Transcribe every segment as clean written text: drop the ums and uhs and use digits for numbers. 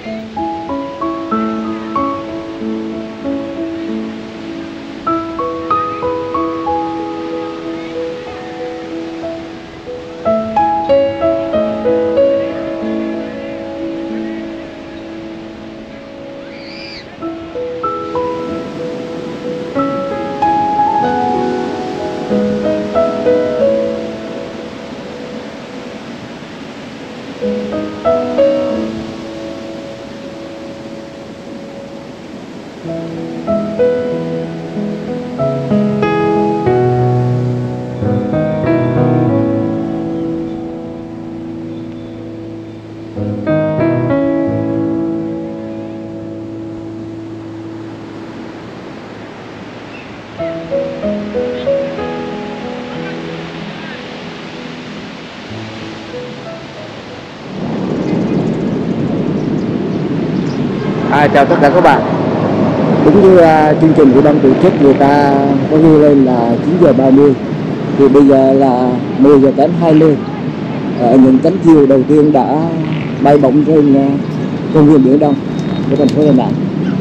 Chào tất cả các bạn. Đúng như chương trình của ban tổ chức người ta có ghi lên là 9:30, thì bây giờ là 10:20. Những cánh diều đầu tiên đã bay bổng trên công viên Biển Đông của thành phố Đà Nẵng.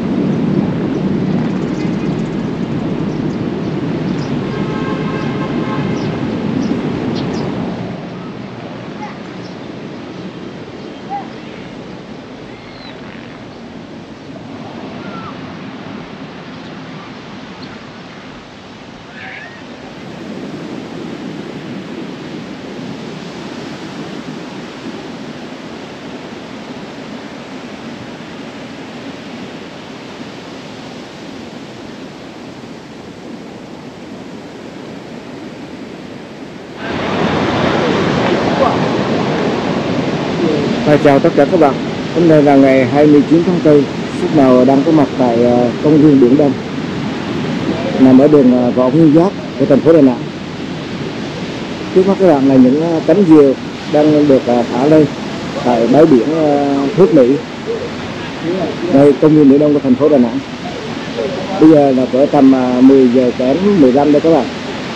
Chào tất cả các bạn. Hôm nay là ngày 29 tháng 4. Lúc nào đang có mặt tại công viên Biển Đông, nằm ở đường Võ Nguyên Giáp của thành phố Đà Nẵng. Trước mắt các bạn là những cánh diều đang được thả lên tại bãi biển Phước Mỹ, đây công viên Biển Đông của thành phố Đà Nẵng. Bây giờ là cỡ tầm 10:15 đây các bạn.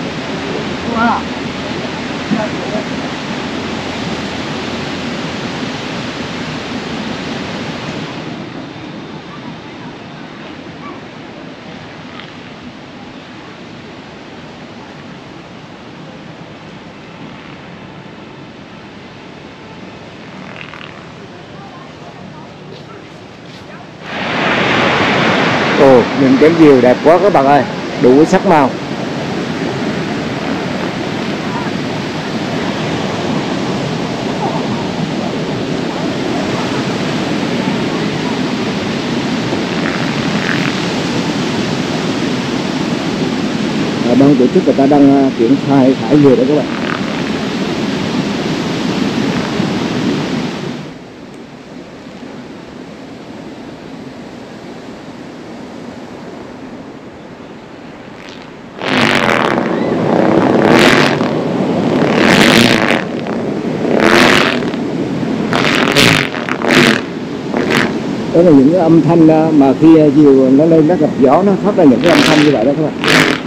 Ồ, những cánh diều đẹp quá các bạn ơi, đủ sắc màu. Ban tổ chức người ta đang triển khai thả diều đó các bạn. Đó là những cái âm thanh mà khi diều nó lên nó gặp gió nó phát ra những cái âm thanh như vậy đó các bạn.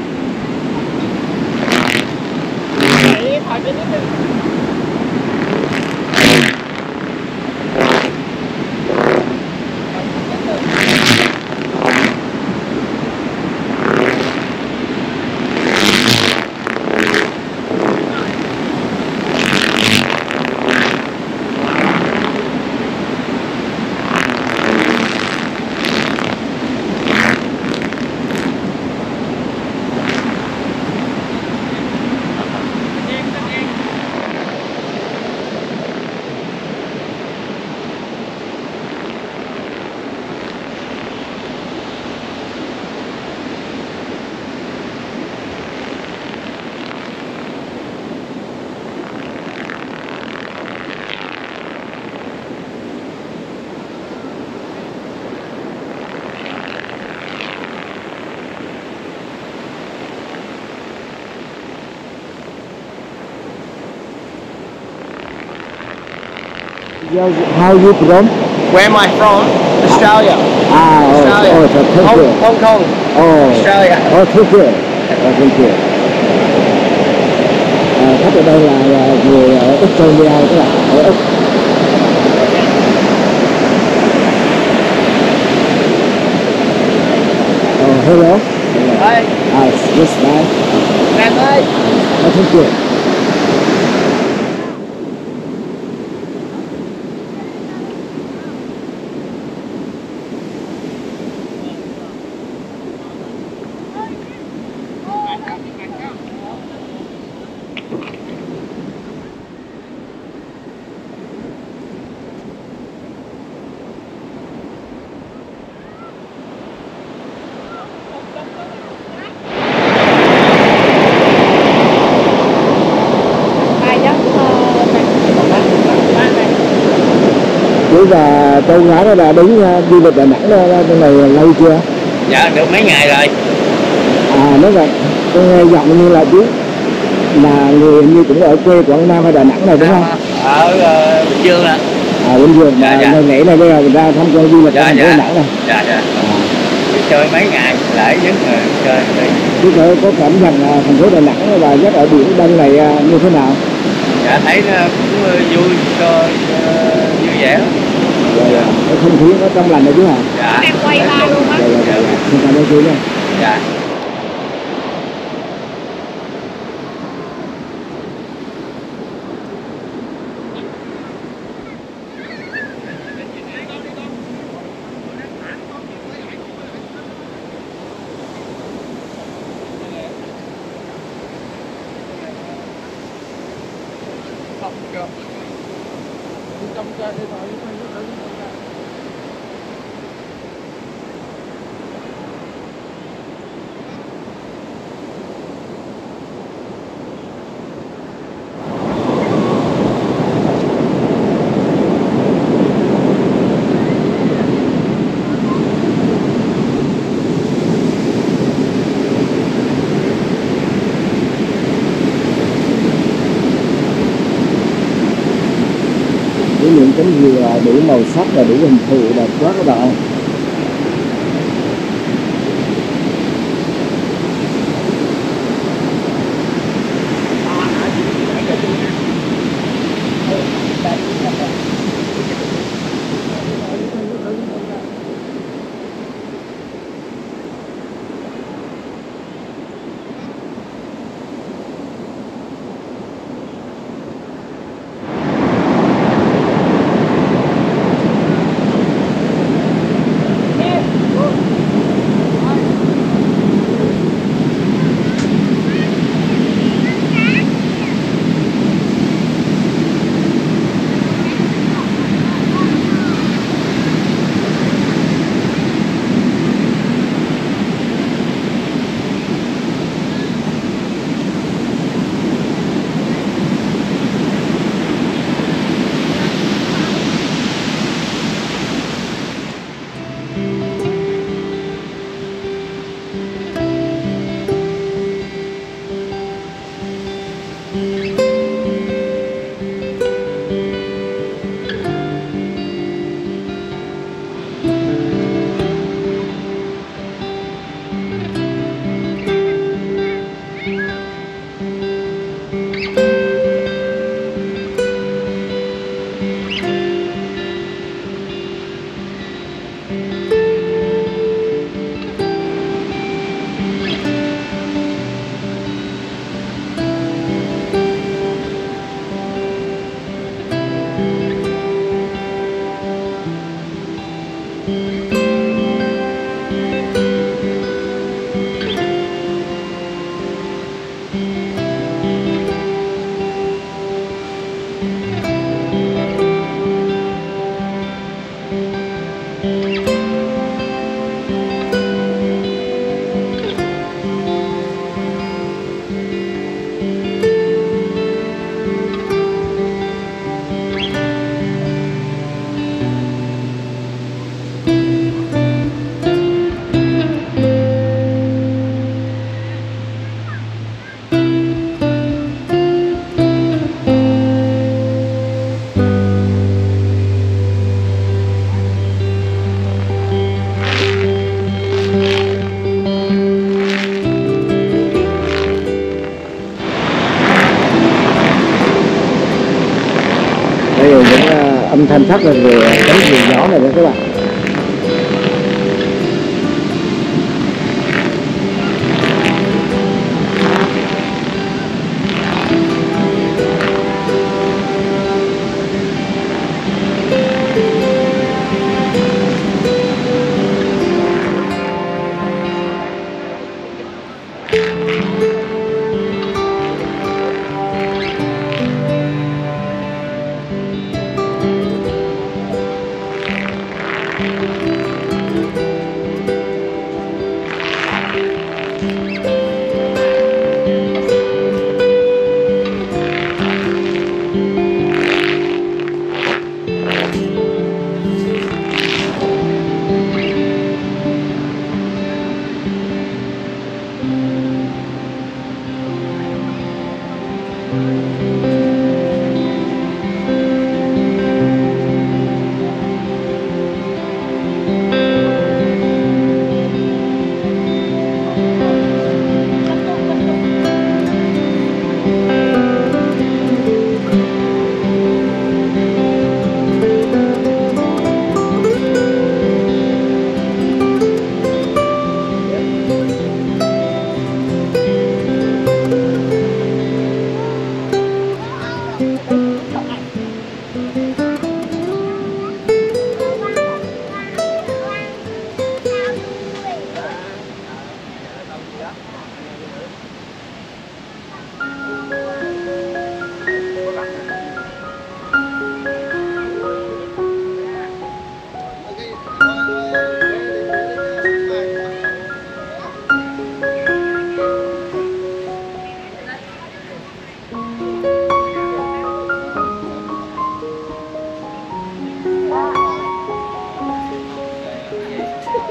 How are you from? Where am I from? Australia. Australia. Hong Kong. Australia. Thank you. Thank you. Khách ở đây là người ở Australia các bạn, ở Úc. hello. Ơi, Yes, bye. Nam ơi. Thank you. Chú và Châu Ngã đó là đến du lịch Đà Nẵng bên này lâu chưa? Dạ được mấy ngày rồi. Nói vậy tôi nghe giọng như là chú là người như cũng ở quê Quảng Nam hay Đà Nẵng này đúng không? Ở Bình Dương ạ. Bình Dương mà ngày lễ này bây giờ người ta tham quan du lịch ở thành phố Đà Nẵng này. Dạ. Đi chơi mấy ngày lễ nhất rồi chơi. Chú có cảm nhận thành phố Đà Nẵng và nhất ở biển Đông này như thế nào? Dạ thấy nó cũng vui vui vẻ lắm. Cái không khí nó trong lành đấy chú hả? Dạ. Em quay ba luôn á. Dạ. Xin cảm ơn chú nha. Dạ. Những cánh dừa đủ màu sắc và đủ hình thù đẹp quá các bạn. âm thanh thắt lên về cánh diều nhỏ này đó các bạn.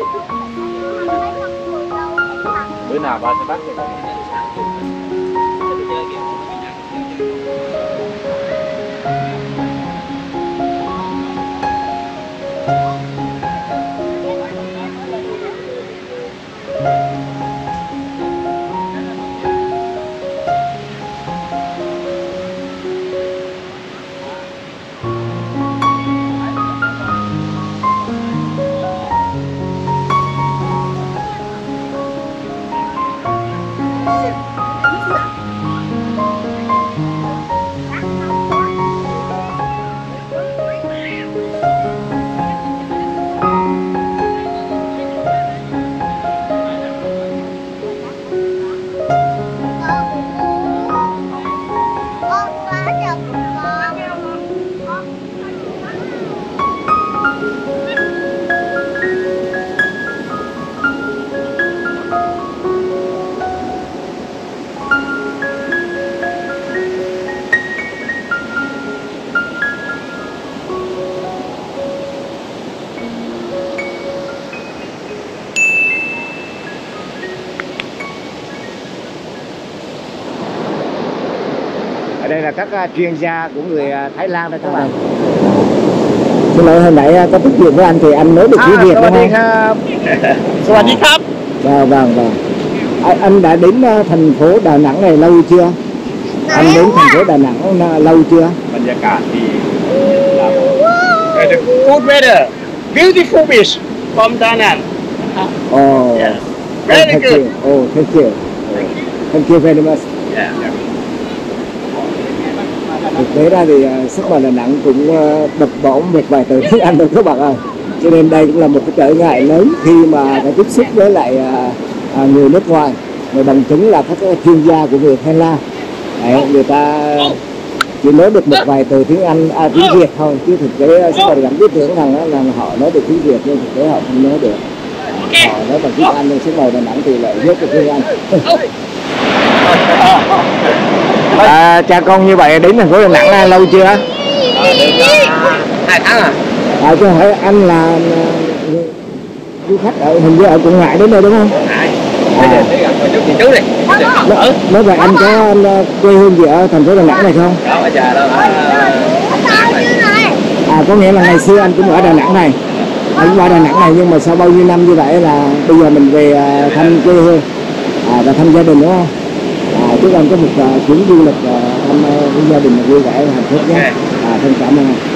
Bữa nào ba sẽ bắt cho con. Đây là các chuyên gia của người Thái Lan đây các bạn. Xin lỗi hồi nãy có tiếp chuyện với anh thì anh nói được tiếng Việt đúng không? Sawasdee krap. Vâng. Anh đã đến thành phố Đà Nẵng này lâu chưa? Anh đến thành phố Đà Nẵng lâu chưa? บรรยากาศดี The good weather, beautiful beach from Da Nang. Oh, Yes. Very thank good. you. Oh, thank you. Thank you very much. Yeah. Thực tế ra thì sức khỏe Đà Nẵng cũng đập bõm một vài từ tiếng Anh thôi các bạn ơi. Cho nên đây cũng là một cái trở ngại lớn khi mà phải tiếp xúc với lại người nước ngoài. Người bằng chứng là các chuyên gia của người Thái Lan. Đấy, người ta chỉ nói được một vài từ tiếng Anh, tiếng Việt thôi, chứ thực tế sức khỏe Đà Nẵng biết tưởng rằng là họ nói được tiếng Việt nhưng thực tế họ không nói được. Họ nói bằng tiếng Anh nhưng sức khỏe Đà Nẵng thì lại viết được tiếng Anh. Cha con như vậy đến thành phố Đà Nẵng lâu chưa? Được 2 tháng à? Chứ hỏi anh là du khách ở hình như ở Quảng Ngãi đến đây đúng không? Bây giờ tới gặp chút chị chú đi. Nói vậy anh có quê hương gì ở thành phố Đà Nẵng này không? Đó ở nhà đó. Có nghĩa là ngày xưa anh cũng ở Đà Nẵng này. Anh cũng ở Đà Nẵng này nhưng mà sau bao nhiêu năm như vậy là bây giờ mình về thăm quê hương và thăm gia đình đúng không? Chúc anh có một chuyến du lịch thăm gia đình vui vẻ và hạnh phúc nhé. Thân cảm ơn anh.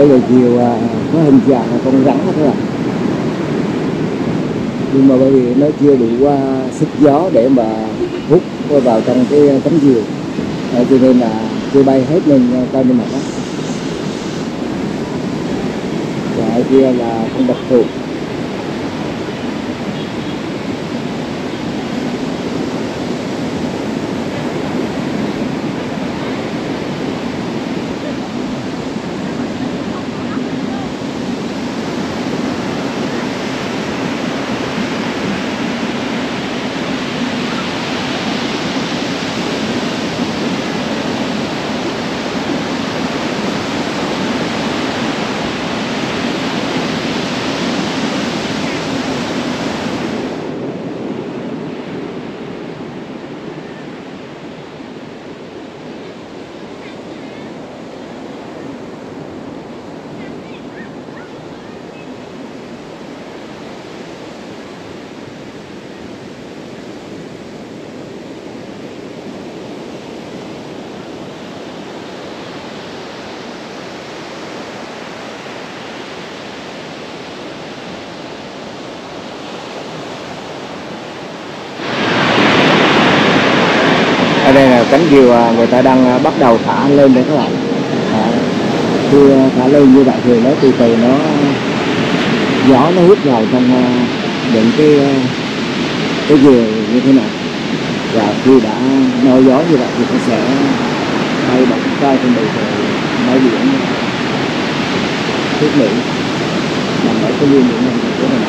cái loài diều có hình dạng là con rắn đó các bạn, nhưng mà bởi vì nó chưa đủ sức gió để mà hút vào trong cái cánh diều, cho nên là chưa bay hết lên cao trên mặt đó. Và ở kia là con bạch tuộc. Ở đây là cánh diều người ta đang bắt đầu thả lên đấy các bạn. Khi thả lên như vậy thì nó từ từ gió nó hút vào trong những cái diều như thế này, và khi đã no gió như vậy thì nó sẽ bay bổng cao trên bầu trời bãi biển nước Mỹ nằm ở cái liên biển này của mình.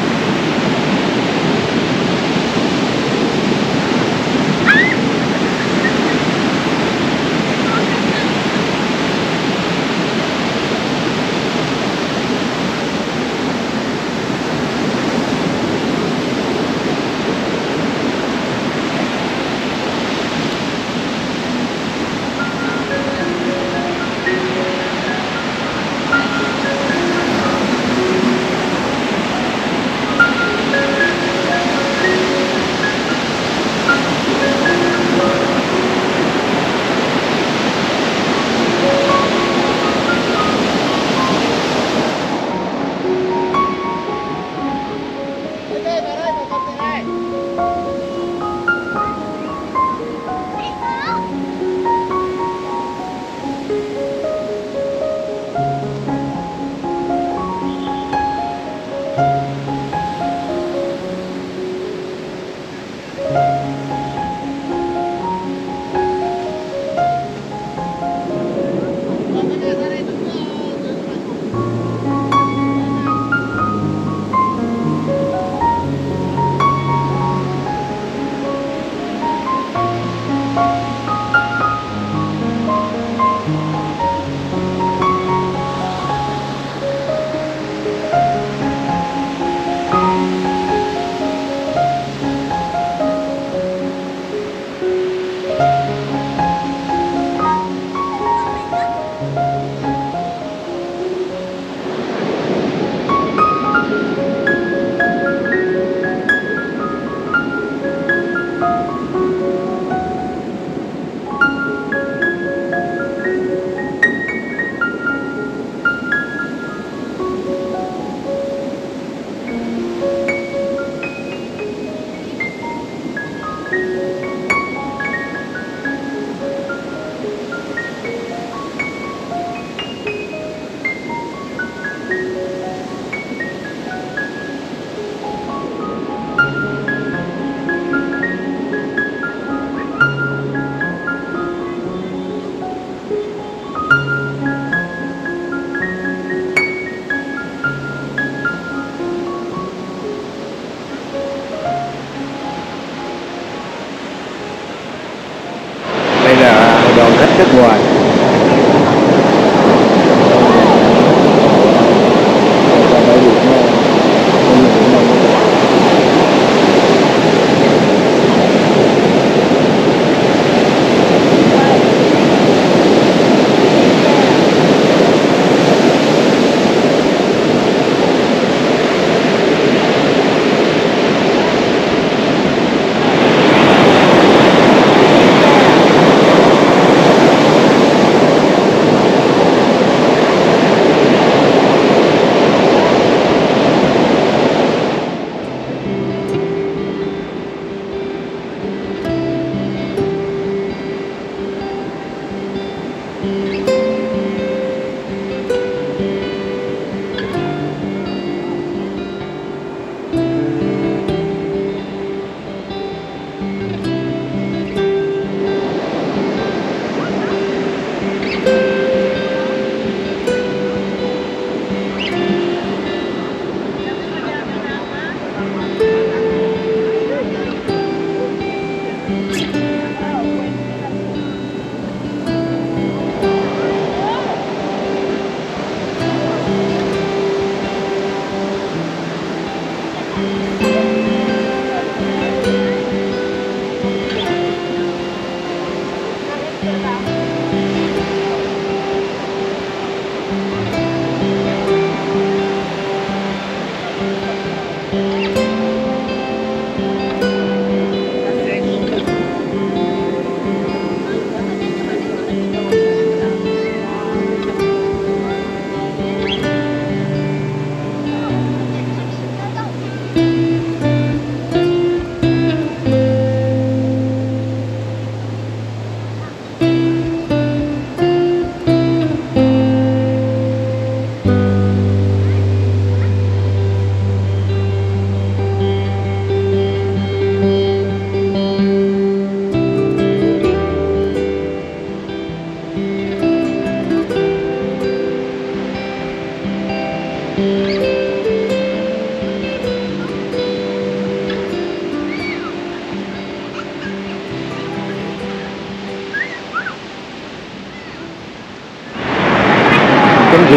Đây là đoàn khách nước ngoài.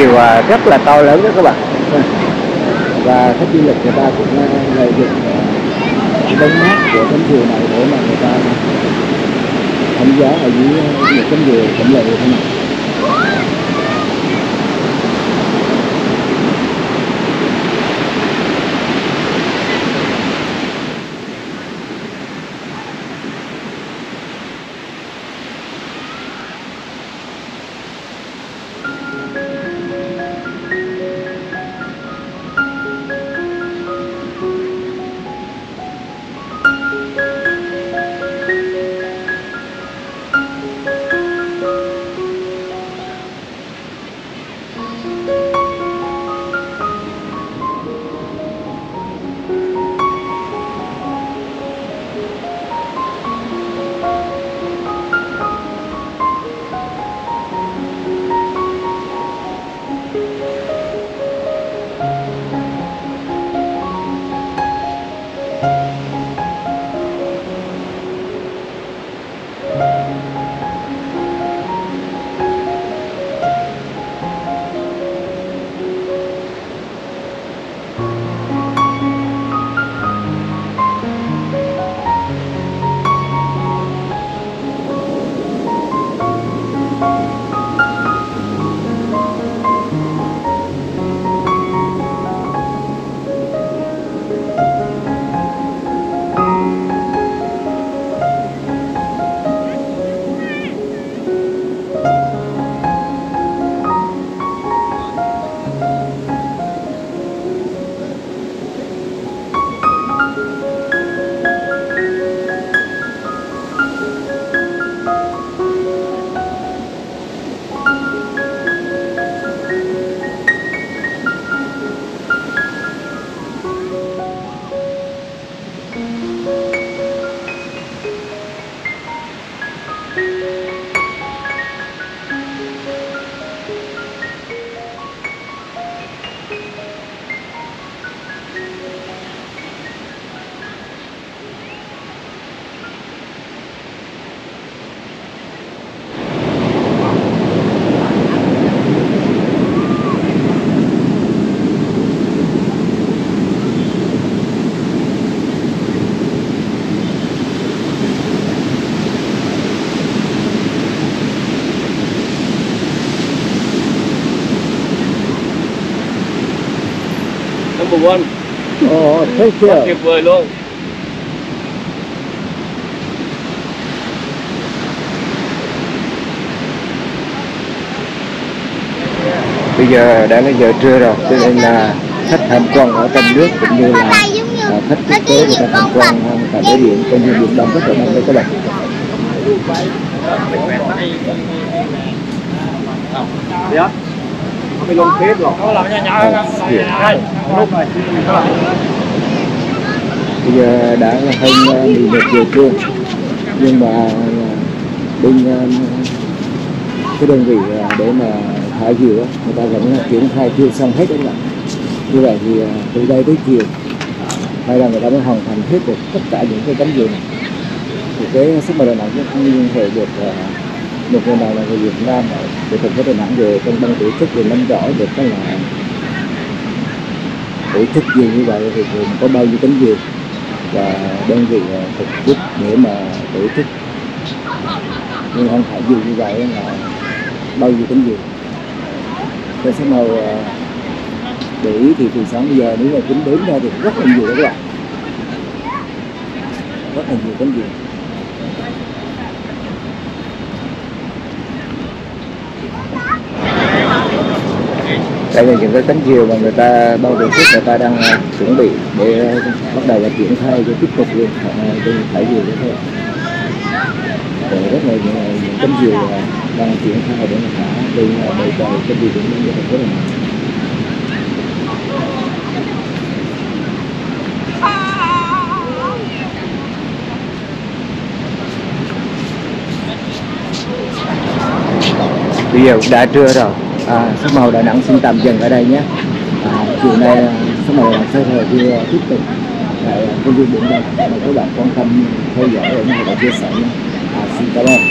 diều rất là to lớn đó các bạn. Và khách du lịch người ta cũng lợi dụng bóng mát của cánh diều này để mà người ta đánh giá ở dưới một cánh diều khổng lồ như thế này. Number one. Thank you. Tuyệt vời luôn. Bây giờ đã là giờ trưa rồi, cho nên là khách tham quan ở trong nước cũng như là khách quốc tế người ta tham quan tại bãi biển công viên Biển Đông rất là đông đây các bạn. Dạ. Cái lông phết rồi. Nó làm nhỏ lúc này. Bây giờ đã là hơn 11 giờ trưa, nhưng mà bên cái đơn vị để mà thả diều người ta vẫn triển khai chưa xong hết đấy các bạn. Như vậy thì từ đây tới chiều hay là người ta mới hoàn thành hết được tất cả những cái cánh diều này. Thì cái Sắc Màu Đà Nẵng cũng liên hệ được một người nào là người Việt Nam để thành phố Đà Nẵng về trong ban tổ chức để nắm rõ được cái là tổ chức gì như vậy thì gồm có bao nhiêu cánh diều và đơn vị thực chức để mà tổ chức nhưng không phải diều như vậy là bao nhiêu cánh diều. Cái Sắc Màu để ý thì từ sáng giờ nếu mà tính đến ra thì rất là nhiều đó các bạn, rất là nhiều cánh diều. Đây là những cái cánh diều mà người ta bao tổ chức người ta đang chuẩn bị để bắt đầu là triển khai cho tiếp tục luôn trên thải diều đó thôi. Rất là những cánh diều đang triển khai để mà thả lên bầu trời cái diều cũng như thành phố Đà Nẵng. Bây giờ đã trưa rồi, Sắc Màu Đà Nẵng xin tạm dừng ở đây nhé. Chiều nay Sắc Màu Đà Nẵng sẽ tiếp tục tại công viên Biển Đông. Mời các bạn quan tâm theo dõi và chia sẻ nhé. Xin cảm ơn.